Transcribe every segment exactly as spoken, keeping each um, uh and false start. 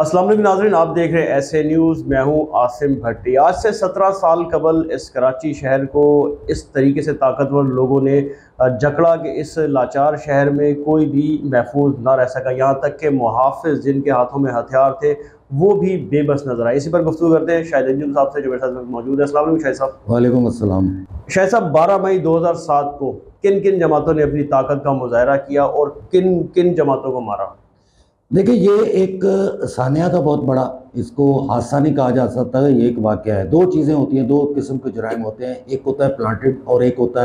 अस्सलाम वालेकुम नाज़रीन, आप देख रहे हैं ऐसे न्यूज़। मैं हूं आसिम भट्टी। आज से सत्रह साल कबल इस कराची शहर को इस तरीके से ताकतवर लोगों ने जकड़ा कि इस लाचार शहर में कोई भी महफूज ना रह सका। यहाँ तक कि मुहाफ़िज़ जिनके हाथों में हथियार थे वो भी बेबस नजर आए। इसी पर गुफ्तगू करते हैं शाहिद साहब से जो मेरे साथ मौजूद है। अस्सलाम वालेकुम शाहिद साहब। वालेकुम अस्सलाम। शाहिद साहब, बारह मई दो हज़ार सात को किन किन जमातों ने अपनी ताकत का मुजाहरा किया और किन किन जमातों को मारा? देखिए, ये एक सानिया था बहुत बड़ा, इसको हादसा नहीं कहा जा सकता है। ये एक वाक़या है। दो चीज़ें होती हैं, दो किस्म के जुराइम होते हैं। एक होता है प्लांटेड और एक होता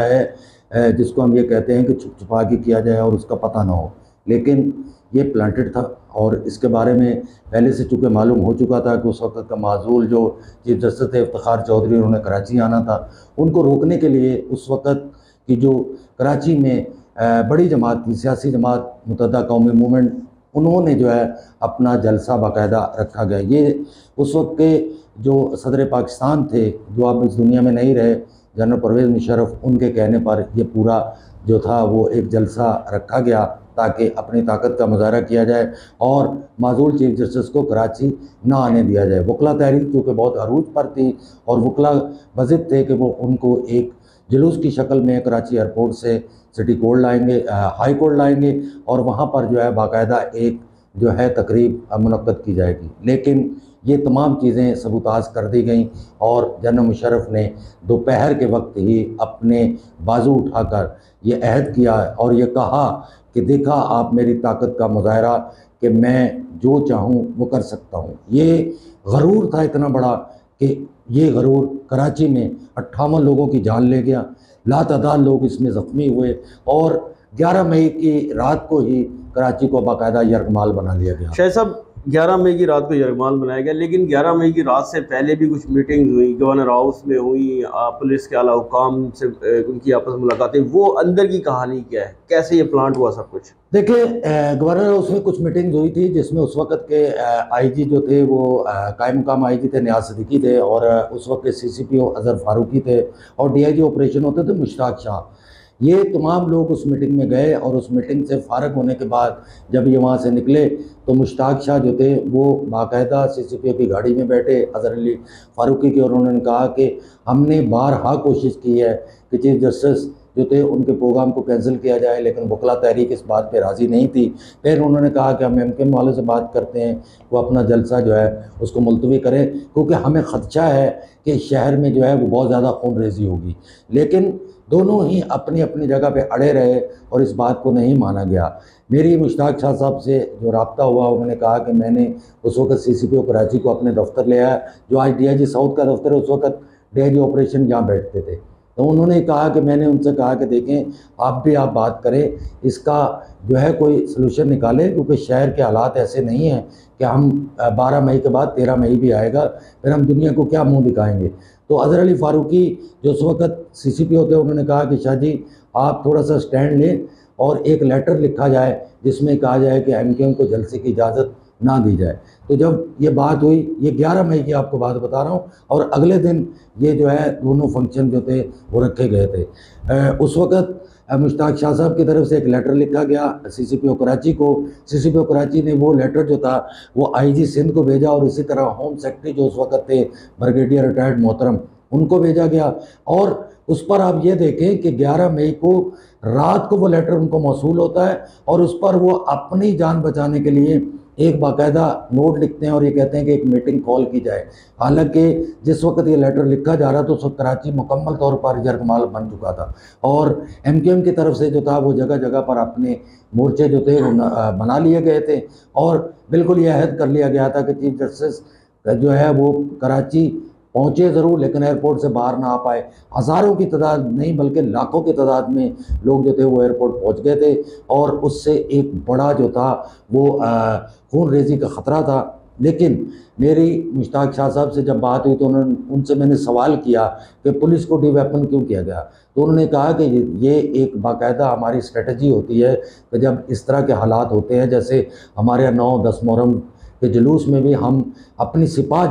है जिसको हम ये कहते हैं कि छुप छुपा के किया जाए और उसका पता ना हो। लेकिन ये प्लांटेड था और इसके बारे में पहले से चूँकि मालूम हो चुका था कि उस वक्त का माजूल जो चीफ जस्टिस थे इफ्तिखार चौधरी, उन्होंने कराची आना था। उनको रोकने के लिए उस वक्त की जो कराची में बड़ी जमात थी, सियासी जमात मुत्तहिदा कौमी मूवमेंट, उन्होंने जो है अपना जलसा बाकायदा रखा गया। ये उस वक्त के जो सदर पाकिस्तान थे, जो अब इस दुनिया में नहीं रहे, जनरल परवेज़ मुशर्रफ, उनके कहने पर ये पूरा जो था वो एक जलसा रखा गया ताकि अपनी ताकत का मुजाहरा किया जाए और माजूल चीफ जस्टिस को कराची ना आने दिया जाए। वकला तहरीक चूँकि बहुत अरूज पर थी और वकला वज़िद थे कि वो उनको एक जुलूस की शक्ल में कराची एयरपोर्ट से सिटी कोर्ट लाएंगे, हाई कोर्ट लाएंगे और वहाँ पर जो है बाकायदा एक जो है तकरीब मुनक्कद की जाएगी। लेकिन ये तमाम चीज़ें सबूताज कर दी गई और जनरल मुशर्रफ ने दोपहर के वक्त ही अपने बाजू उठाकर ये अहद किया और ये कहा कि देखा आप मेरी ताकत का मुजाहरा कि मैं जो चाहूँ वो कर सकता हूँ। ये गरूर था इतना बड़ा कि ये गरूर कराची में अट्ठावन लोगों की जान ले गया, लातादाद लोग इसमें ज़ख्मी हुए और ग्यारह मई की रात को ही कराची को बाकायदा यरगमाल बना लिया गया। शायद साहब, ग्यारह मई की रात को यरगमाल बनाया गया, लेकिन ग्यारह मई की रात से पहले भी कुछ मीटिंग्स हुई, गवर्नर हाउस में हुई, पुलिस के आला हुकाम से उनकी आपस में मुलाकातें। वो अंदर की कहानी क्या है, कैसे ये प्लांट हुआ सब कुछ? देखिए, गवर्नर हाउस में कुछ मीटिंग्स हुई थी जिसमें उस वक्त के आईजी जो थे वो कायम मुकाम आईजी थे नियाज सिद्दीकी थे और उस वक्त के सीसीपीओ अजहर फारूकी थे और डीआईजी ऑपरेशन होते थे मुश्ताक शाह। ये तमाम लोग उस मीटिंग में गए और उस मीटिंग से फ़ारग होने के बाद जब ये वहाँ से निकले तो मुश्ताक शाह जो थे वो बाकायदा सीसीपीओ की गाड़ी में बैठे अजहर अली फारूकी की और उन्होंने कहा कि हमने बारहा कोशिश की है कि चीफ जस्टिस जो थे उनके प्रोग्राम को कैंसिल किया जाए, लेकिन वकला तहरीक इस बात पे राज़ी नहीं थी। फिर उन्होंने कहा कि हम एमकेएम वालों से बात करते हैं, वो अपना जलसा जो है उसको मुलतवी करें क्योंकि हमें ख़दशा है कि शहर में जो है वो बहुत ज़्यादा खून रेजी होगी। लेकिन दोनों ही अपनी अपनी जगह पे अड़े रहे और इस बात को नहीं माना गया। मेरी मुश्ताक शाह साहब से जो रब्ता हुआ, उन्होंने कहा कि मैंने उस वक्त सी सी पी ओ कराची को अपने दफ्तर ले आया, जो आज डी आई जी साउथ का दफ्तर है, उस वक्त डी आई जी ऑपरेशन यहाँ बैठते थे। तो उन्होंने कहा कि मैंने उनसे कहा कि देखें आप भी आप बात करें, इसका जो है कोई सलूशन निकालें क्योंकि शहर के हालात ऐसे नहीं हैं कि हम बारह मई के बाद तेरह मई भी आएगा, फिर हम दुनिया को क्या मुंह दिखाएंगे। तो अजहर अली फारूकी जो उस वक्त सी सी पी ओ थे, उन्होंने कहा कि शाह जी आप थोड़ा सा स्टैंड लें और एक लेटर लिखा जाए जिसमें कहा जाए कि एम के एम को जलसे की इजाज़त ना दी जाए। तो जब ये बात हुई, ये ग्यारह मई की आपको बात बता रहा हूँ, और अगले दिन ये जो है दोनों फंक्शन जो थे वो रखे गए थे। उस वक्त मुश्ताक शाह साहब की तरफ से एक लेटर लिखा गया सी सी पी ओ कराची को। सी सी पी ओ कराची ने वो लेटर जो था वो आई जी सिंध को भेजा और इसी तरह होम सेक्रेटरी जो उस वक्त थे ब्रिगेडियर रिटायर्ड मोहतरम, उनको भेजा गया। और उस पर आप ये देखें कि ग्यारह मई को रात को वो लेटर उनको मौसूल होता है और उस पर वो अपनी जान बचाने के लिए एक बाकायदा नोट लिखते हैं और ये कहते हैं कि एक मीटिंग कॉल की जाए। हालांकि जिस वक्त ये लेटर लिखा जा रहा था उस वक्त कराची मुकम्मल तौर पर यरगमाल बन चुका था और एम के एम की तरफ से जो था वो जगह जगह पर अपने मोर्चे जो थे वो बना लिए गए थे और बिल्कुल ये अहद कर लिया गया था कि चीफ जस्टिस जो है वो कराची पहुँचे ज़रूर लेकिन एयरपोर्ट से बाहर ना आ पाए। हज़ारों की तादाद नहीं बल्कि लाखों की तादाद में लोग जो थे वो एयरपोर्ट पहुँच गए थे और उससे एक बड़ा जो था वो खून रेजी का ख़तरा था। लेकिन मेरी मुश्ताक शाह साहब से जब बात हुई तो उन्होंने उनसे मैंने सवाल किया कि पुलिस को डी वेपन क्यों किया गया। तो उन्होंने कहा कि ये एक बाकायदा हमारी स्ट्रेटजी होती है कि जब इस तरह के हालात होते हैं, जैसे हमारे यहाँ नौ दस मुहर्रम के जुलूस में भी हम अपनी सिपाह जो है,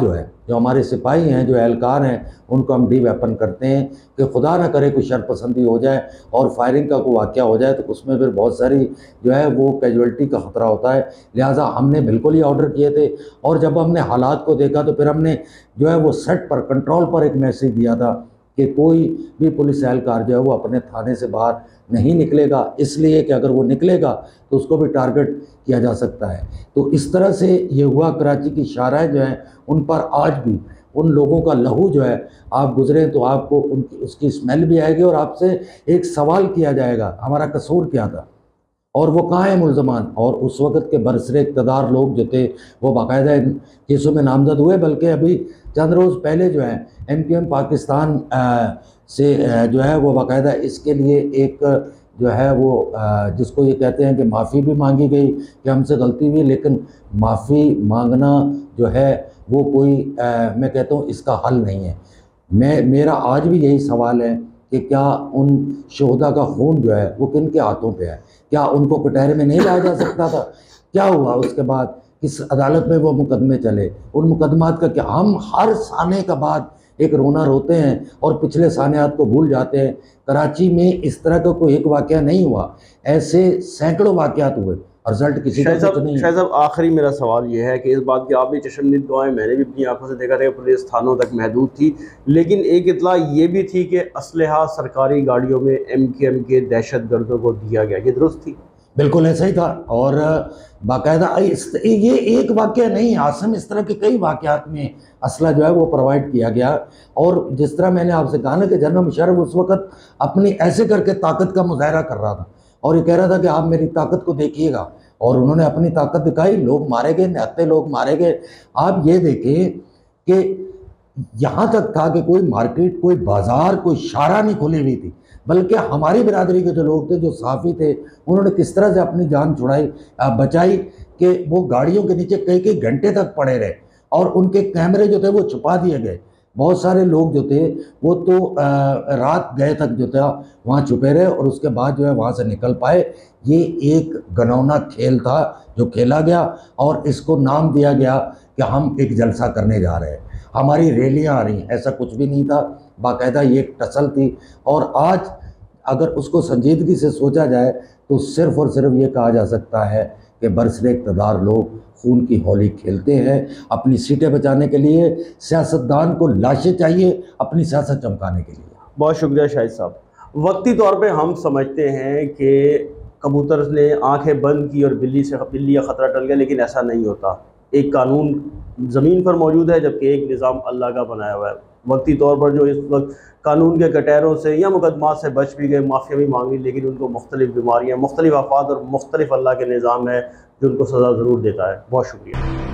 जो हमारे सिपाही हैं, जो एहलकार हैं, उनको हम डी वेपन करते हैं कि खुदा ना करे कोई शरपसंदी हो जाए और फायरिंग का कोई वाक़या हो जाए तो उसमें फिर बहुत सारी जो है वो कैजुअल्टी का ख़तरा होता है। लिहाजा हमने बिल्कुल ही ऑर्डर किए थे और जब हमने हालात को देखा तो फिर हमने जो है वो सेट पर, कंट्रोल पर एक मैसेज दिया था कि कोई भी पुलिस एहलकार जो है वो अपने थाने से बाहर नहीं निकलेगा, इसलिए कि अगर वो निकलेगा तो उसको भी टारगेट किया जा सकता है। तो इस तरह से ये हुआ। कराची की शाराएं जो हैं उन पर आज भी उन लोगों का लहू जो है, आप गुजरे तो आपको उनकी उसकी स्मेल भी आएगी और आपसे एक सवाल किया जाएगा हमारा कसूर क्या था और वो कहाँ है मुल्ज़मान। और उस वक़्त के बरसरे इक़्तिदार लोग जो थे वो बाकायदा इन केसों में नामजद हुए, बल्कि अभी चंद रोज़ पहले जो है एम क्यू एम पाकिस्तान आ, से आ, जो है वो बाकायदा इसके लिए एक जो है वो आ, जिसको ये कहते हैं कि माफ़ी भी मांगी गई कि हमसे गलती हुई, लेकिन माफ़ी मांगना जो है वो कोई आ, मैं कहता हूँ इसका हल नहीं है। मैं मेरा आज भी यही सवाल है कि क्या उन शोहदा का खून जो है वो किन के हाथों पे है? क्या उनको कटहरे में नहीं लाया जा सकता था? क्या हुआ उसके बाद? किस अदालत में वो मुकदमे चले? उन मुकदमात का क्या? हम हर साने का बाद एक रोना रोते हैं और पिछले सानियात को भूल जाते हैं। कराची में इस तरह का कोई एक वाक़या नहीं हुआ, ऐसे सैकड़ों वाक़यात हुए, रिजल्ट किसी का कुछ नहीं। शायद साहब आखिरी मेरा सवाल ये है कि इस बात की आप भी चशमदीद गवाह, मैंने भी अपनी आंखों से देखा था कि पुलिस थानों तक महदूद थी, लेकिन एक इतला ये भी थी कि असलहा सरकारी गाड़ियों में एम के एम के दहशत गर्दों को दिया गया, ये दुरुस्त थी? बिल्कुल ऐसा ही था। और बाकायदा ये एक वाक़या नहीं, आसम इस तरह के कई वाक़यात में असला जो है वो प्रोवाइड किया गया। और जिस तरह मैंने आपसे कहा ना कि जनरल मुशर्रफ उस वक़्त अपनी ऐसे करके ताकत का मुजाहरा कर रहा था और ये कह रहा था कि आप मेरी ताकत को देखिएगा, और उन्होंने अपनी ताकत दिखाई, लोग मारे गए, निहत्ते लोग मारे गए। आप ये देखें कि यहाँ तक था कि कोई मार्केट, कोई बाज़ार, कोई शारा नहीं खुली हुई थी, बल्कि हमारी बिरादरी के जो लोग थे, जो सहाफ़ी थे, उन्होंने किस तरह से अपनी जान छुड़ाई, बचाई कि वो गाड़ियों के नीचे कई कई घंटे तक पड़े रहे और उनके कैमरे जो थे वो छुपा दिए गए। बहुत सारे लोग जो थे वो तो आ, रात गए तक जो था वहाँ छुपे रहे और उसके बाद जो है वहाँ से निकल पाए। ये एक घनौना खेल था जो खेला गया और इसको नाम दिया गया कि हम एक जलसा करने जा रहे हैं, हमारी रैलियाँ आ रही। ऐसा कुछ भी नहीं था, बाकायदा ये एक टसल थी। और आज अगर उसको संजीदगी से सोचा जाए तो सिर्फ़ और सिर्फ ये कहा जा सकता है कि बरसरे इक़्तिदार लोग खून की होली खेलते हैं अपनी सीटें बचाने के लिए। सियासतदान को लाशें चाहिए अपनी सियासत चमकाने के लिए। बहुत शुक्रिया शाहिद साहब। वक्ती तौर पे हम समझते हैं कि कबूतर ने आंखें बंद की और बिल्ली से बिल्ली का ख़तरा टल गया, लेकिन ऐसा नहीं होता। एक कानून ज़मीन पर मौजूद है जबकि एक निज़ाम अल्लाह का बनाया हुआ है। वक्ती तौर पर जो इस वक्त कानून के कटहरों से या मुकदमात से बच भी गए, माफ़िया भी मांग ली, लेकिन उनको मुख्तलिफ़ बीमारियाँ, मुख्तलिफ़ आफात और मुख्तलिफ़ अल्लाह के निज़ाम है जो उनको सज़ा ज़रूर देता है। बहुत शुक्रिया।